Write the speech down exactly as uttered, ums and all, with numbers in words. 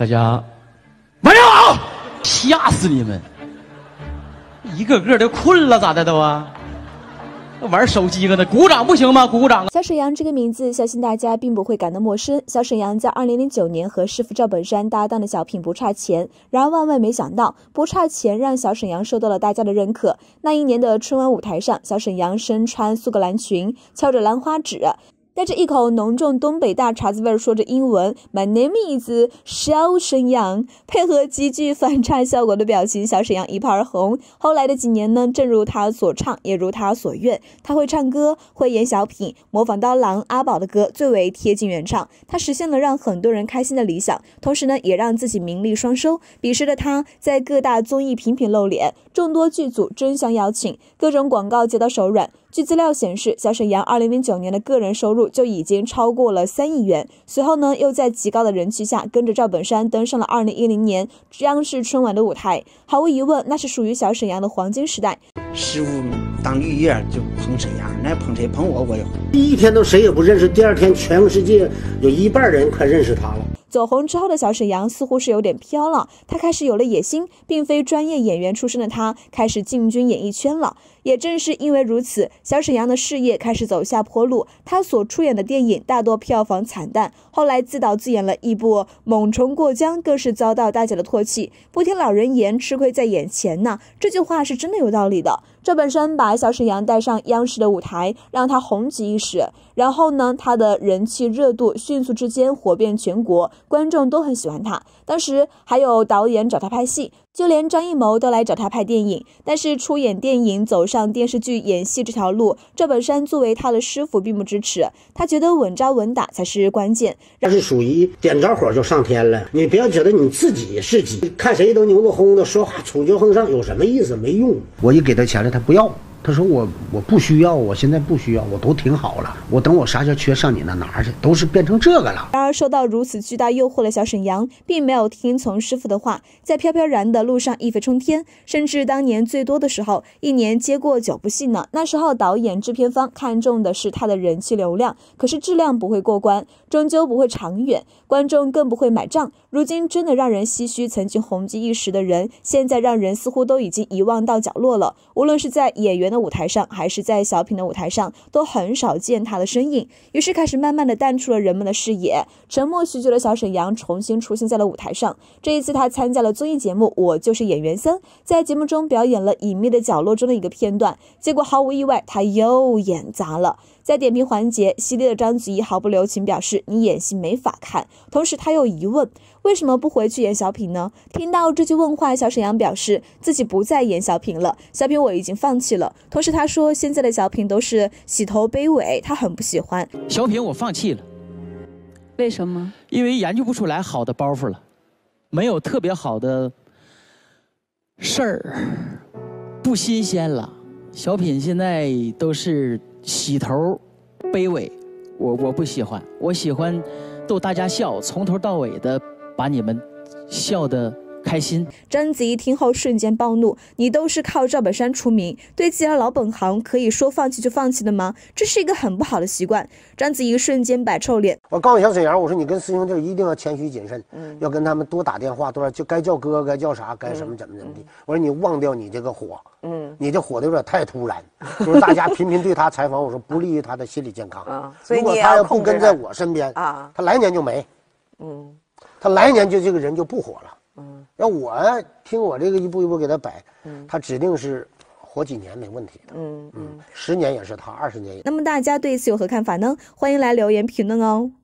大家晚上好，吓死你们！一个个都困了，咋的都啊？玩手机搁那鼓掌不行吗？鼓鼓掌啊！ 小沈阳这个名字，相信大家并不会感到陌生。小沈阳在二零零九年和师傅赵本山搭档的小品《不差钱》，然而万万没想到，《不差钱》让小沈阳受到了大家的认可。那一年的春晚舞台上，小沈阳身穿苏格兰裙，翘着兰花指，带着一口浓重东北大碴子味儿，说着英文 "My name is 小沈阳"，配合极具反差效果的表情，小沈阳一炮而红。后来的几年呢，正如他所唱，也如他所愿，他会唱歌，会演小品，模仿刀郎、阿宝的歌，最为贴近原唱。他实现了让很多人开心的理想，同时呢，也让自己名利双收。彼时的他在各大综艺频频露脸，众多剧组争相邀请，各种广告接到手软。据资料显示，小沈阳二零零九年的个人收入就已经超过了三亿元。随后呢，又在极高的人气下，跟着赵本山登上了二零一零年央视春晚的舞台。毫无疑问，那是属于小沈阳的黄金时代。 师傅当绿叶就捧沈阳，那捧谁捧我我也红。 第一天都谁也不认识，第二天全世界有一半人快认识他了。 走红之后的小沈阳似乎是有点飘了，他开始有了野心，并非专业演员出身的他开始进军演艺圈了。也正是因为如此，小沈阳的事业开始走下坡路，他所出演的电影大多票房惨淡，后来自导自演了一部《猛虫过江》，更是遭到大家的唾弃。不听老人言，吃亏在眼前呢，这句话是真的有道理的。赵本山把小沈阳带上央视的舞台，让他红极一时。然后呢，他的人气热度迅速之间火遍全国，观众都很喜欢他。当时还有导演找他拍戏，就连张艺谋都来找他拍电影。但是出演电影走上电视剧演戏这条路，赵本山作为他的师傅并不支持，他觉得稳扎稳打才是关键。 他是属于点着火就上天了，你不要觉得你自己是己，看谁都牛的哄的，说话楚就横上，有什么意思？没用。我一给他钱了，他不要。他说我我不需要，我现在不需要，我都挺好了，我等我啥时候缺上你那拿去，都是变成这个了。 然而受到如此巨大诱惑的小沈阳，并没有听从师傅的话，在飘飘然的路上一飞冲天，甚至当年最多的时候，一年接过九部戏呢。那时候导演制片方看重的是他的人气流量，可是质量不会过关，终究不会长远，观众更不会买账。如今真的让人唏嘘，曾经红极一时的人，现在让人似乎都已经遗忘到角落了。无论是在演员的舞台上，还是在小品的舞台上，都很少见他的身影，于是开始慢慢的淡出了人们的视野。沉默许久的小沈阳重新出现在了舞台上，这一次他参加了综艺节目《我就是演员三》，在节目中表演了《隐秘的角落》中的一个片段，结果毫无意外，他又演砸了。在点评环节，犀利的章子怡毫不留情表示你演戏没法看，同时他又疑问为什么不回去演小品呢？听到这句问话，小沈阳表示自己不再演小品了，小品我已经放弃了。同时他说现在的小品都是洗头卑微，他很不喜欢。 小品我放弃了， 为什么？ 因为研究不出来好的包袱了，没有特别好的事儿，不新鲜了。小品现在都是洗头卑微，我我不喜欢，我喜欢逗大家笑，从头到尾的把你们笑得开心。 章子怡听后瞬间暴怒，你都是靠赵本山出名，对自己的老本行可以说放弃就放弃的吗？这是一个很不好的习惯。章子怡瞬间摆臭脸， 我告诉小沈阳，我说你跟师兄弟一定要谦虚谨慎，嗯，要跟他们多打电话，多少就该叫哥该叫啥该什么怎么怎么地。我说你忘掉你这个火，嗯，你这火的有点太突然，就是大家频频对他采访，我说不利于他的心理健康啊。所以如果他要不跟在我身边啊，他来年就没，嗯，他来年就这个人就不火了。嗯，要我听我这个一步一步给他摆，嗯，他指定是活几年没问题的，嗯嗯，十年也是他，二十年也。 那么大家对此有何看法呢？欢迎来留言评论哦。